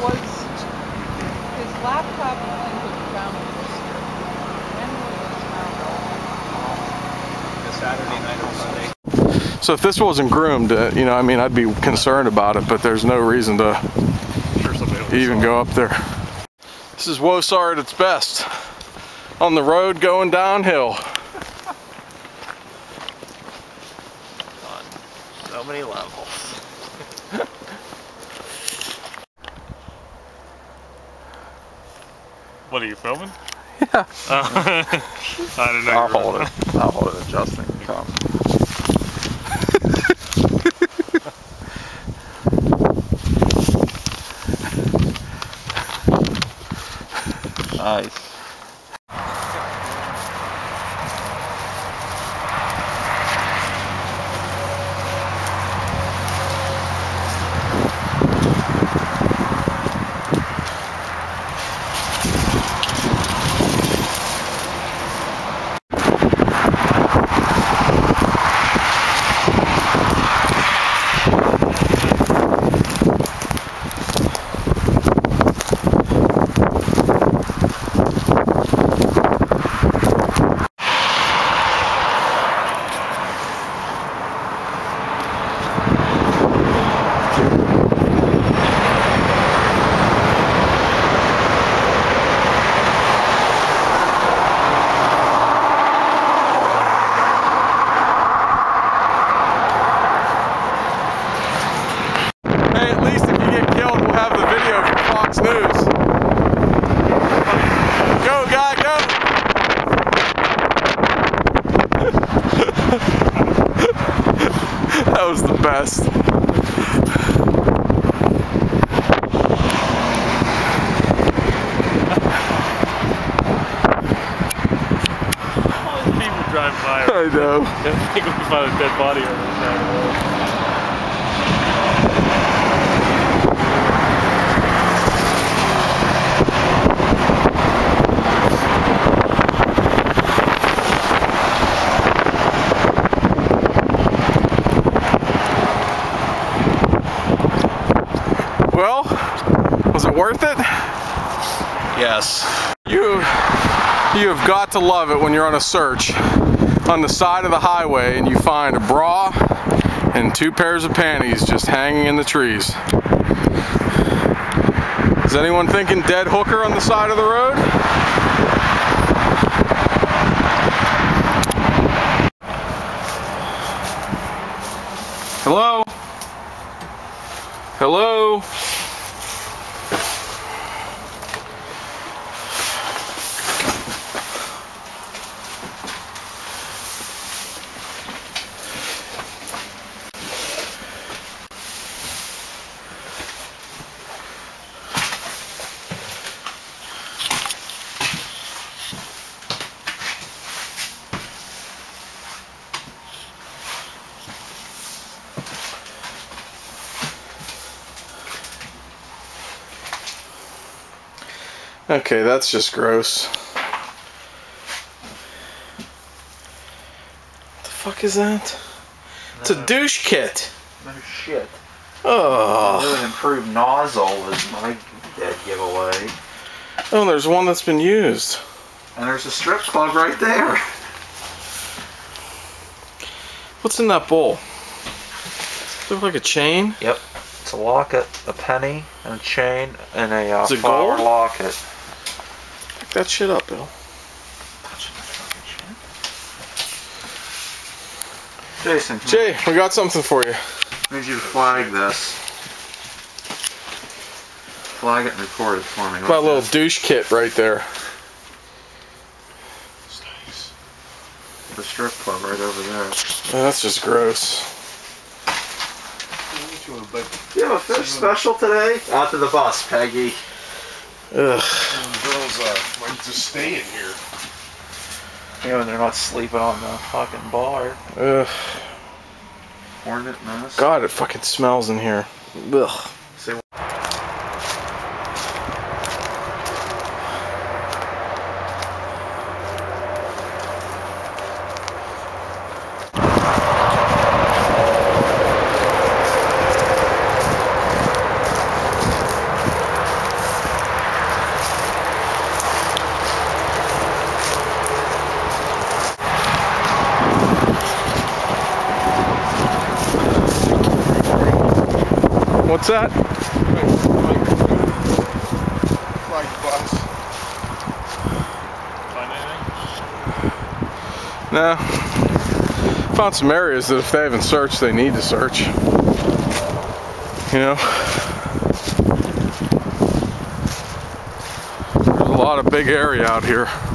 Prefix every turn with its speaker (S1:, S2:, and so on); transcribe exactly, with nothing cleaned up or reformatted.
S1: Was his laptop and things that we found in Worcester? When was found?
S2: The Saturday night or Sunday.
S3: So if this wasn't groomed, uh, you know, I mean, I'd be concerned about it, but there's no reason to
S2: Sure
S3: even go up there. This is WOSAR at its best. On the road going downhill.
S2: On so many levels. What are you filming?
S3: Yeah.
S2: Uh, I don't know.
S4: I'll hold it. I'll hold it, Justin. Come. Nice.
S3: That was the best.
S2: All these people drive by.
S3: I know.
S2: I think we found a dead body on the side of the road.
S3: Well, was it worth it?
S4: Yes.
S3: You, you have got to love it when you're on a search on the side of the highway and you find a bra and two pairs of panties just hanging in the trees. Is anyone thinking dead hooker on the side of the road? Hello? Hello? Okay, that's just gross. What the fuck is that? It's a douche kit.
S4: No shit.
S3: Oh.
S4: An improved nozzle is my dead giveaway.
S3: Oh, there's one that's been used.
S4: And there's a strip club right there.
S3: What's in that bowl? Look like a chain?
S4: Yep. It's a locket, a penny, and a chain, and a uh,
S3: Is it
S4: flower
S3: gold?
S4: locket.
S3: Pick that shit up, Bill.
S4: Jason,
S3: Jay, we got something for you.
S4: I need you to flag this. Flag it and record it for me.
S3: Got a little douche kit right there.
S4: The strip club right over there.
S3: Oh, that's just gross.
S4: You have a fish special today? Out to the bus, Peggy.
S3: Ugh.
S5: And the girls uh, like to stay in here.
S4: Yeah, when they're not sleeping on the fucking bar.
S3: Ugh.
S4: Hornet nest.
S3: God, it fucking smells in here. Ugh.
S4: Say
S3: What's that?
S5: Like bus.
S2: Find anything?
S3: No. Found some areas that if they haven't searched, they need to search. You know? There's a lot of big area out here.